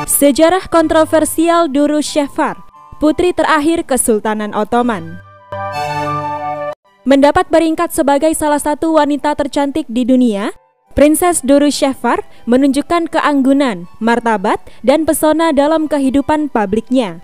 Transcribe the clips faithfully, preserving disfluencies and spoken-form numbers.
Sejarah kontroversial Duruşehvar, putri terakhir Kesultanan Ottoman. Mendapat peringkat sebagai salah satu wanita tercantik di dunia, Princess Duruşehvar menunjukkan keanggunan, martabat, dan pesona dalam kehidupan publiknya.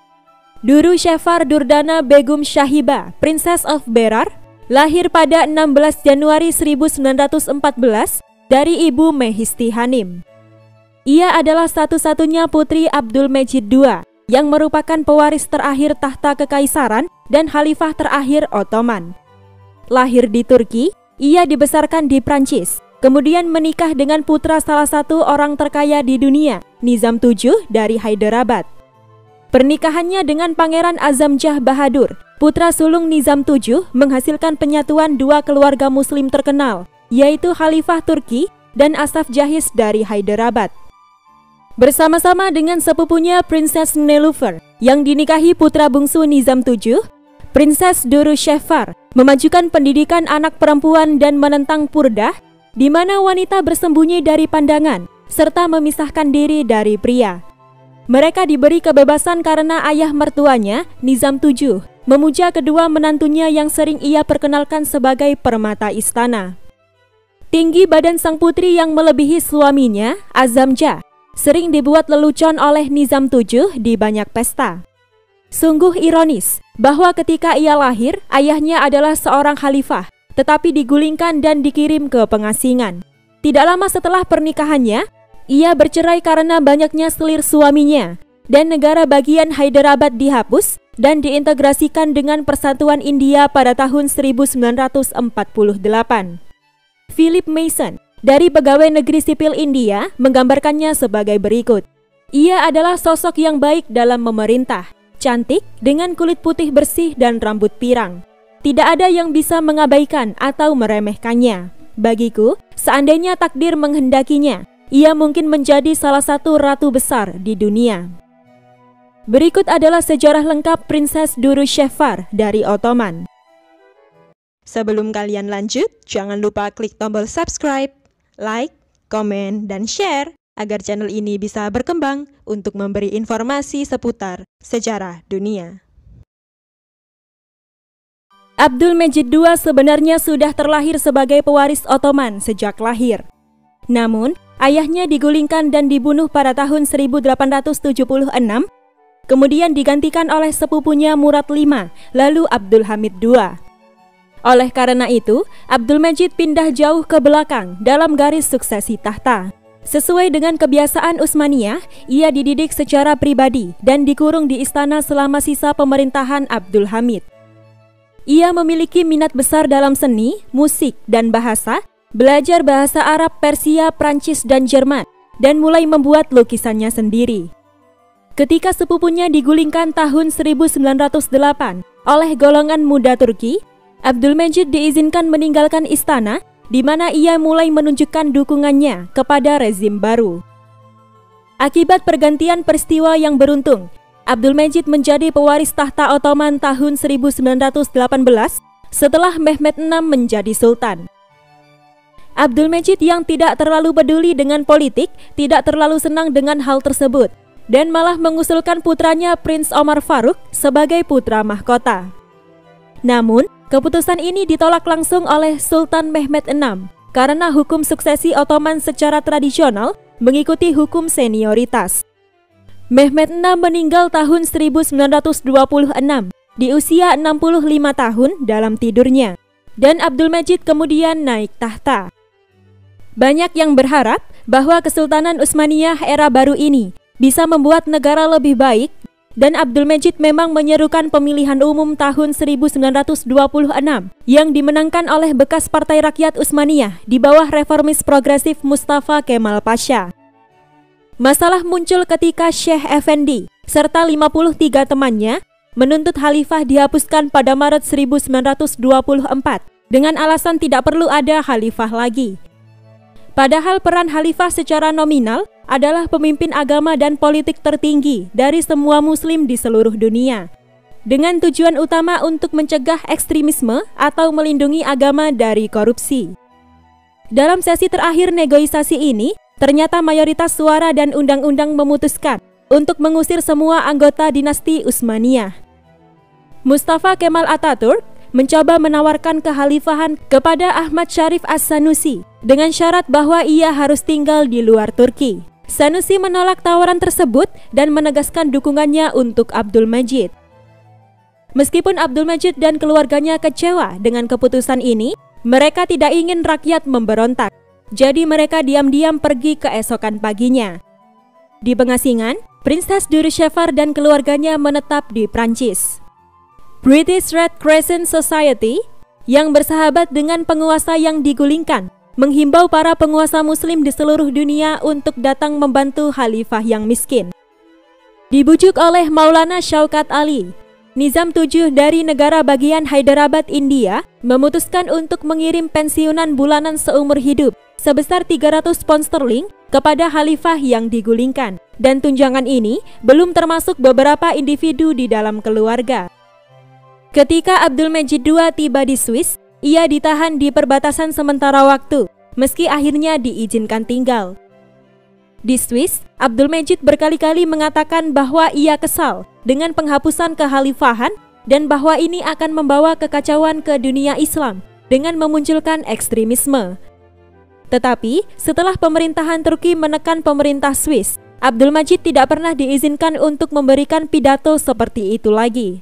Duruşehvar Durdana Begum Shahiba, Princess of Berar, lahir pada enam belas Januari seribu sembilan ratus empat belas dari ibu Mehisti Hanim. Ia adalah satu-satunya putri Abdülmecid kedua yang merupakan pewaris terakhir tahta kekaisaran dan khalifah terakhir Ottoman. Lahir di Turki, ia dibesarkan di Prancis, kemudian menikah dengan putra salah satu orang terkaya di dunia, Nizam tujuh dari Hyderabad. Pernikahannya dengan Pangeran Azam Jah Bahadur, putra sulung Nizam tujuh, menghasilkan penyatuan dua keluarga muslim terkenal, yaitu Khalifah Turki dan Asaf Jahis dari Hyderabad. Bersama-sama dengan sepupunya Princess Niloufar yang dinikahi putra bungsu Nizam tujuh, Princess Duruşehvar memajukan pendidikan anak perempuan dan menentang purdah, di mana wanita bersembunyi dari pandangan serta memisahkan diri dari pria. Mereka diberi kebebasan karena ayah mertuanya, Nizam tujuh, memuja kedua menantunya yang sering ia perkenalkan sebagai permata istana. Tinggi badan sang putri yang melebihi suaminya, Azam Jah, sering dibuat lelucon oleh Nizam tujuh di banyak pesta. Sungguh ironis bahwa ketika ia lahir, ayahnya adalah seorang khalifah, tetapi digulingkan dan dikirim ke pengasingan. Tidak lama setelah pernikahannya, ia bercerai karena banyaknya selir suaminya, dan negara bagian Hyderabad dihapus dan diintegrasikan dengan Persatuan India pada tahun seribu sembilan ratus empat puluh delapan. Philip Mason dari Pegawai Negeri Sipil India menggambarkannya sebagai berikut. Ia adalah sosok yang baik dalam memerintah, cantik dengan kulit putih bersih dan rambut pirang. Tidak ada yang bisa mengabaikan atau meremehkannya. Bagiku, seandainya takdir menghendakinya, ia mungkin menjadi salah satu ratu besar di dunia. Berikut adalah sejarah lengkap Princess Duruşehvar dari Ottoman. Sebelum kalian lanjut, jangan lupa klik tombol subscribe, like, komen, dan share agar channel ini bisa berkembang untuk memberi informasi seputar sejarah dunia. Abdülmecid kedua sebenarnya sudah terlahir sebagai pewaris Ottoman sejak lahir. Namun, ayahnya digulingkan dan dibunuh pada tahun seribu delapan ratus tujuh puluh enam, kemudian digantikan oleh sepupunya Murad lima, lalu Abdülhamid kedua. Oleh karena itu, Abdülmecid pindah jauh ke belakang dalam garis suksesi tahta. Sesuai dengan kebiasaan Utsmaniyah, ia dididik secara pribadi dan dikurung di istana selama sisa pemerintahan Abdülhamid. Ia memiliki minat besar dalam seni, musik, dan bahasa, belajar bahasa Arab, Persia, Prancis, dan Jerman, dan mulai membuat lukisannya sendiri. Ketika sepupunya digulingkan tahun seribu sembilan ratus delapan oleh golongan muda Turki, Abdülmecid diizinkan meninggalkan istana, di mana ia mulai menunjukkan dukungannya kepada rezim baru. Akibat pergantian peristiwa yang beruntung, Abdülmecid menjadi pewaris tahta Ottoman tahun seribu sembilan ratus delapan belas setelah Mehmed enam menjadi sultan. Abdülmecid yang tidak terlalu peduli dengan politik, tidak terlalu senang dengan hal tersebut, dan malah mengusulkan putranya Prince Omar Faruk sebagai putra mahkota. Namun, keputusan ini ditolak langsung oleh Sultan Mehmed enam karena hukum suksesi Ottoman secara tradisional mengikuti hukum senioritas. Mehmed enam meninggal tahun seribu sembilan ratus dua puluh enam di usia enam puluh lima tahun dalam tidurnya, dan Abdülmecid kemudian naik tahta. Banyak yang berharap bahwa Kesultanan Utsmaniyah era baru ini bisa membuat negara lebih baik, dan Abdülmecid memang menyerukan pemilihan umum tahun seribu sembilan ratus dua puluh enam yang dimenangkan oleh bekas Partai Rakyat Utsmaniyah di bawah reformis progresif Mustafa Kemal Pasha. Masalah muncul ketika Syekh Effendi serta lima puluh tiga temannya menuntut khalifah dihapuskan pada Maret seribu sembilan ratus dua puluh empat dengan alasan tidak perlu ada khalifah lagi. Padahal peran khalifah secara nominal adalah pemimpin agama dan politik tertinggi dari semua muslim di seluruh dunia, dengan tujuan utama untuk mencegah ekstremisme atau melindungi agama dari korupsi. Dalam sesi terakhir negosiasi ini, ternyata mayoritas suara dan undang-undang memutuskan untuk mengusir semua anggota dinasti Utsmaniyah. Mustafa Kemal Atatürk mencoba menawarkan kekhalifahan kepada Ahmad Syarif As-Sanusi dengan syarat bahwa ia harus tinggal di luar Turki. Sanusi menolak tawaran tersebut dan menegaskan dukungannya untuk Abdul Majid. Meskipun Abdul Majid dan keluarganya kecewa dengan keputusan ini, mereka tidak ingin rakyat memberontak. Jadi mereka diam-diam pergi keesokan paginya. Di pengasingan, Princess Durushefar dan keluarganya menetap di Prancis. British Red Crescent Society yang bersahabat dengan penguasa yang digulingkan menghimbau para penguasa muslim di seluruh dunia untuk datang membantu khalifah yang miskin. Dibujuk oleh Maulana Shaukat Ali, Nizam tujuh dari negara bagian Hyderabad, India, memutuskan untuk mengirim pensiunan bulanan seumur hidup sebesar tiga ratus pound sterling kepada khalifah yang digulingkan, dan tunjangan ini belum termasuk beberapa individu di dalam keluarga. Ketika Abdul Majid kedua tiba di Swiss, ia ditahan di perbatasan sementara waktu, meski akhirnya diizinkan tinggal. Di Swiss, Abdul Majid berkali-kali mengatakan bahwa ia kesal dengan penghapusan kekhalifahan dan bahwa ini akan membawa kekacauan ke dunia Islam dengan memunculkan ekstremisme. Tetapi, setelah pemerintahan Turki menekan pemerintah Swiss, Abdul Majid tidak pernah diizinkan untuk memberikan pidato seperti itu lagi.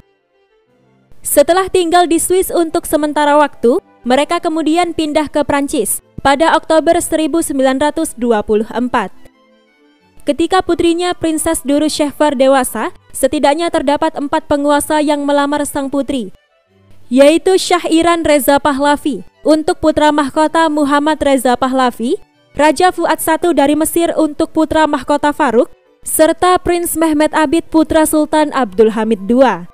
Setelah tinggal di Swiss untuk sementara waktu, mereka kemudian pindah ke Prancis pada Oktober seribu sembilan ratus dua puluh empat. Ketika putrinya Princess Durushefar dewasa, setidaknya terdapat empat penguasa yang melamar sang putri, yaitu Shah Iran Reza Pahlavi untuk putra mahkota Muhammad Reza Pahlavi, Raja Fuad satu dari Mesir untuk putra mahkota Faruk, serta Prince Mehmed Abid putra Sultan Abdul Hamid kedua.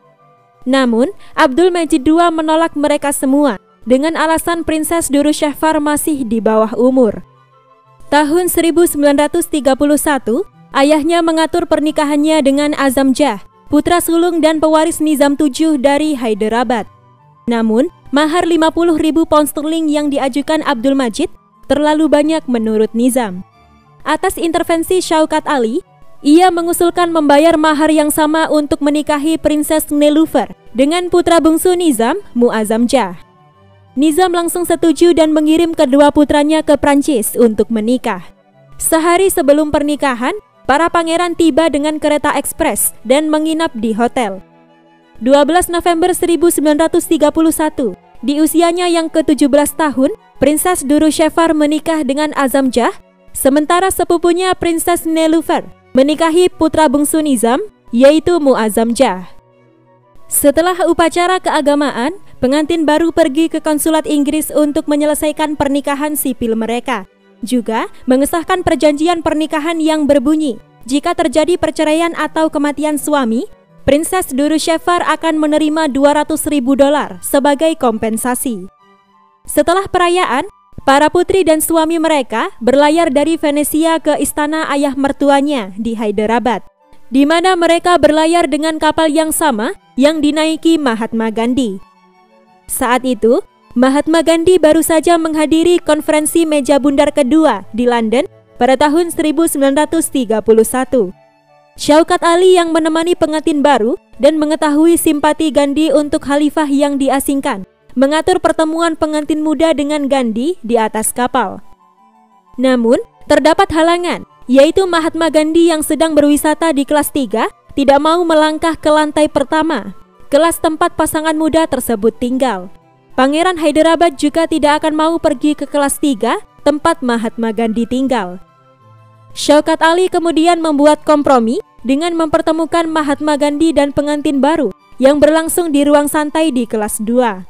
Namun, Abdul Majid kedua menolak mereka semua dengan alasan Princess Durushefar masih di bawah umur. Tahun seribu sembilan ratus tiga puluh satu, ayahnya mengatur pernikahannya dengan Azam Jah, putra sulung dan pewaris Nizam tujuh dari Hyderabad. Namun, mahar lima puluh ribu pound sterling yang diajukan Abdul Majid terlalu banyak menurut Nizam. Atas intervensi Shaukat Ali, ia mengusulkan membayar mahar yang sama untuk menikahi Princess Niloufar dengan putra bungsu Nizam, Muazzam Jah. Nizam langsung setuju dan mengirim kedua putranya ke Prancis untuk menikah. Sehari sebelum pernikahan, para pangeran tiba dengan kereta ekspres dan menginap di hotel. dua belas November seribu sembilan ratus tiga puluh satu, di usianya yang ke tujuh belas tahun, Princess Durushefar menikah dengan Azam Jah, sementara sepupunya Princess Niloufar menikahi putra bungsu Nizam, yaitu Muazzam Jah. Setelah upacara keagamaan, pengantin baru pergi ke konsulat Inggris untuk menyelesaikan pernikahan sipil mereka. Juga mengesahkan perjanjian pernikahan yang berbunyi, jika terjadi perceraian atau kematian suami, Princess Durushefar akan menerima dua ratus ribu dolar sebagai kompensasi. Setelah perayaan, para putri dan suami mereka berlayar dari Venesia ke istana ayah mertuanya di Hyderabad, di mana mereka berlayar dengan kapal yang sama yang dinaiki Mahatma Gandhi. Saat itu, Mahatma Gandhi baru saja menghadiri konferensi meja bundar kedua di London pada tahun seribu sembilan ratus tiga puluh satu. Shaukat Ali yang menemani pengantin baru dan mengetahui simpati Gandhi untuk khalifah yang diasingkan, mengatur pertemuan pengantin muda dengan Gandhi di atas kapal. Namun, terdapat halangan, yaitu Mahatma Gandhi yang sedang berwisata di kelas tiga tidak mau melangkah ke lantai pertama, kelas tempat pasangan muda tersebut tinggal. Pangeran Hyderabad juga tidak akan mau pergi ke kelas tiga, tempat Mahatma Gandhi tinggal. Shaukat Ali kemudian membuat kompromi dengan mempertemukan Mahatma Gandhi dan pengantin baru yang berlangsung di ruang santai di kelas dua.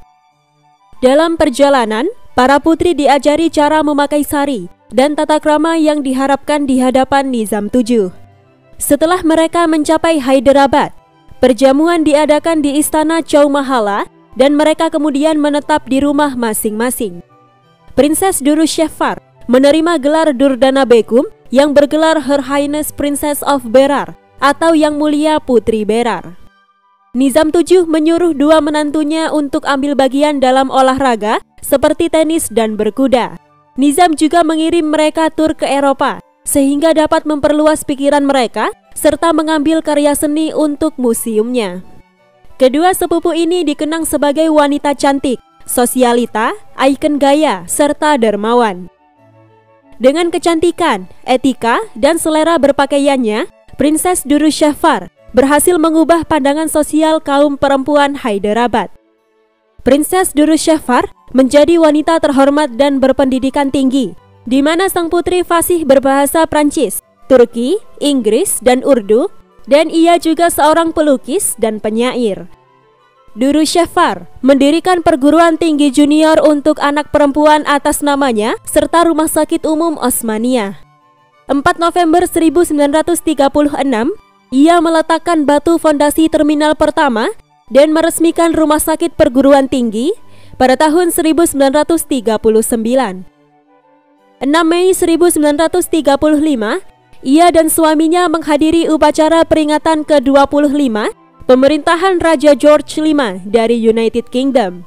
Dalam perjalanan, para putri diajari cara memakai sari dan tata krama yang diharapkan di hadapan Nizam tujuh. Setelah mereka mencapai Hyderabad, perjamuan diadakan di istana Chow Mahala dan mereka kemudian menetap di rumah masing-masing. Princess Durushefar menerima gelar Durdana Begum yang bergelar Her Highness Princess of Berar atau Yang Mulia Putri Berar. Nizam tujuh menyuruh dua menantunya untuk ambil bagian dalam olahraga seperti tenis dan berkuda. Nizam juga mengirim mereka tur ke Eropa, sehingga dapat memperluas pikiran mereka, serta mengambil karya seni untuk museumnya. Kedua sepupu ini dikenang sebagai wanita cantik, sosialita, ikon gaya, serta dermawan. Dengan kecantikan, etika, dan selera berpakaiannya, Princess Durushefar berhasil mengubah pandangan sosial kaum perempuan Hyderabad. Princess Durushefar menjadi wanita terhormat dan berpendidikan tinggi, di mana sang putri fasih berbahasa Prancis, Turki, Inggris, dan Urdu, dan ia juga seorang pelukis dan penyair. Durushefar mendirikan perguruan tinggi junior untuk anak perempuan atas namanya, serta Rumah Sakit Umum Osmania. empat November seribu sembilan ratus tiga puluh enam, ia meletakkan batu fondasi terminal pertama dan meresmikan Rumah Sakit Perguruan Tinggi pada tahun seribu sembilan ratus tiga puluh sembilan. enam Mei seribu sembilan ratus tiga puluh lima, ia dan suaminya menghadiri upacara peringatan ke dua puluh lima pemerintahan Raja George kelima dari United Kingdom.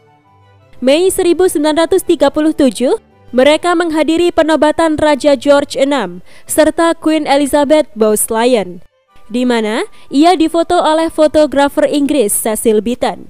Mei seribu sembilan ratus tiga puluh tujuh, mereka menghadiri penobatan Raja George keenam serta Queen Elizabeth Bowes-Lyon, di mana ia difoto oleh fotografer Inggris Cecil Beaton.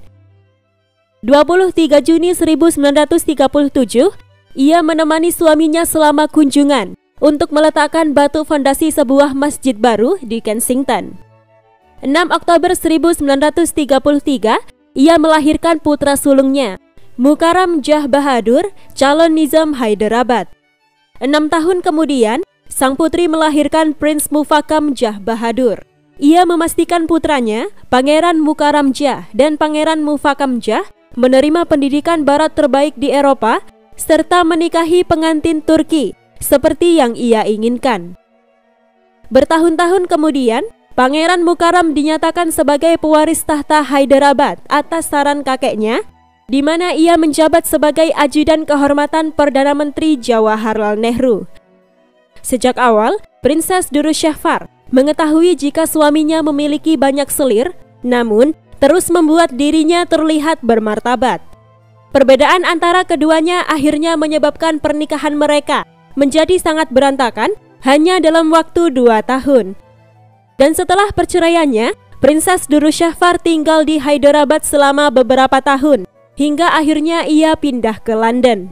dua puluh tiga Juni seribu sembilan ratus tiga puluh tujuh, ia menemani suaminya selama kunjungan untuk meletakkan batu fondasi sebuah masjid baru di Kensington. enam Oktober seribu sembilan ratus tiga puluh tiga, ia melahirkan putra sulungnya, Mukarram Jah Bahadur, calon Nizam Hyderabad. Enam tahun kemudian, sang putri melahirkan Prince Mufakkam Jah Bahadur. Ia memastikan putranya, Pangeran Mukarram Jah dan Pangeran Mufakkam Jah, menerima pendidikan barat terbaik di Eropa, serta menikahi pengantin Turki, seperti yang ia inginkan. Bertahun-tahun kemudian, Pangeran Mukarram dinyatakan sebagai pewaris tahta Hyderabad atas saran kakeknya, di mana ia menjabat sebagai ajudan kehormatan Perdana Menteri Jawaharlal Nehru. Sejak awal, Princess Durushefar mengetahui jika suaminya memiliki banyak selir, namun terus membuat dirinya terlihat bermartabat. Perbedaan antara keduanya akhirnya menyebabkan pernikahan mereka menjadi sangat berantakan hanya dalam waktu dua tahun. Dan setelah perceraiannya, Princess Durushefar tinggal di Hyderabad selama beberapa tahun, hingga akhirnya ia pindah ke London.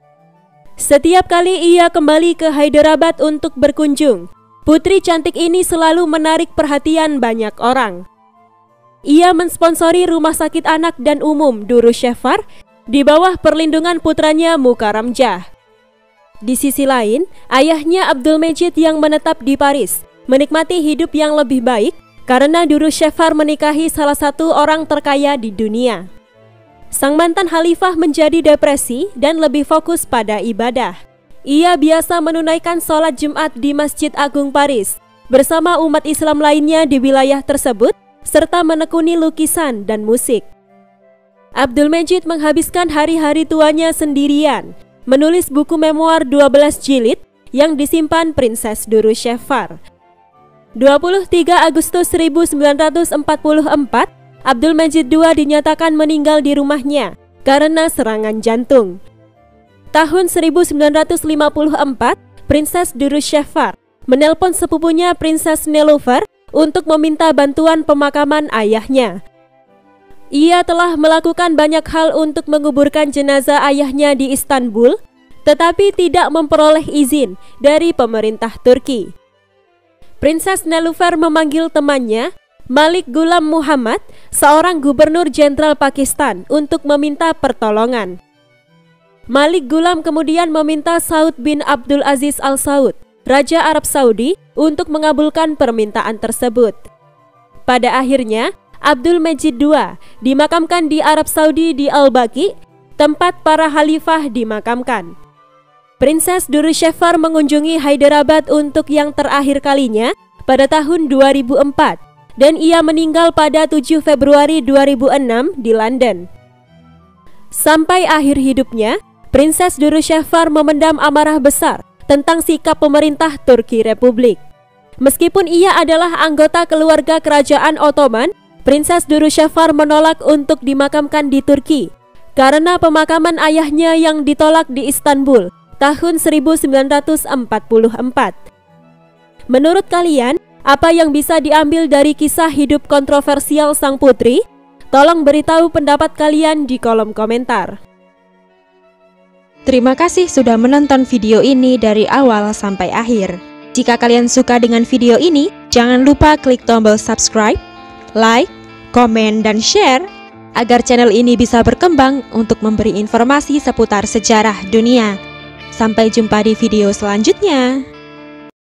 Setiap kali ia kembali ke Hyderabad untuk berkunjung, putri cantik ini selalu menarik perhatian banyak orang. Ia mensponsori Rumah Sakit Anak dan Umum Durushefar di bawah perlindungan putranya Mukarram Jah. Di sisi lain, ayahnya Abdul Majid yang menetap di Paris menikmati hidup yang lebih baik karena Durushefar menikahi salah satu orang terkaya di dunia. Sang mantan khalifah menjadi depresi dan lebih fokus pada ibadah. Ia biasa menunaikan sholat Jumat di Masjid Agung Paris bersama umat Islam lainnya di wilayah tersebut, serta menekuni lukisan dan musik. Abdul Majid menghabiskan hari-hari tuanya sendirian, menulis buku memoir dua belas jilid yang disimpan Princess Durushefar. dua puluh tiga Agustus seribu sembilan ratus empat puluh empat, Abdul Majid kedua dinyatakan meninggal di rumahnya karena serangan jantung. Tahun seribu sembilan ratus lima puluh empat, Princess Durushefar menelpon sepupunya Princess Niloufar untuk meminta bantuan pemakaman ayahnya. Ia telah melakukan banyak hal untuk menguburkan jenazah ayahnya di Istanbul, tetapi tidak memperoleh izin dari pemerintah Turki. Princess Niloufar memanggil temannya, Malik Ghulam Muhammad, seorang gubernur jenderal Pakistan, untuk meminta pertolongan. Malik Ghulam kemudian meminta Saud bin Abdul Aziz Al Saud, Raja Arab Saudi, untuk mengabulkan permintaan tersebut. Pada akhirnya, Abdul Majid kedua dimakamkan di Arab Saudi di Al-Baqi, tempat para khalifah dimakamkan. Princess Durushefar mengunjungi Hyderabad untuk yang terakhir kalinya pada tahun dua ribu empat, dan ia meninggal pada tujuh Februari dua ribu enam di London. Sampai akhir hidupnya, Princess Durushefar memendam amarah besar tentang sikap pemerintah Turki Republik. Meskipun ia adalah anggota keluarga kerajaan Ottoman, Princess Durushefar menolak untuk dimakamkan di Turki karena pemakaman ayahnya yang ditolak di Istanbul tahun seribu sembilan ratus empat puluh empat. Menurut kalian, apa yang bisa diambil dari kisah hidup kontroversial sang putri? Tolong beritahu pendapat kalian di kolom komentar. Terima kasih sudah menonton video ini dari awal sampai akhir. Jika kalian suka dengan video ini, jangan lupa klik tombol subscribe, like, komen, dan share agar channel ini bisa berkembang untuk memberi informasi seputar sejarah dunia. Sampai jumpa di video selanjutnya.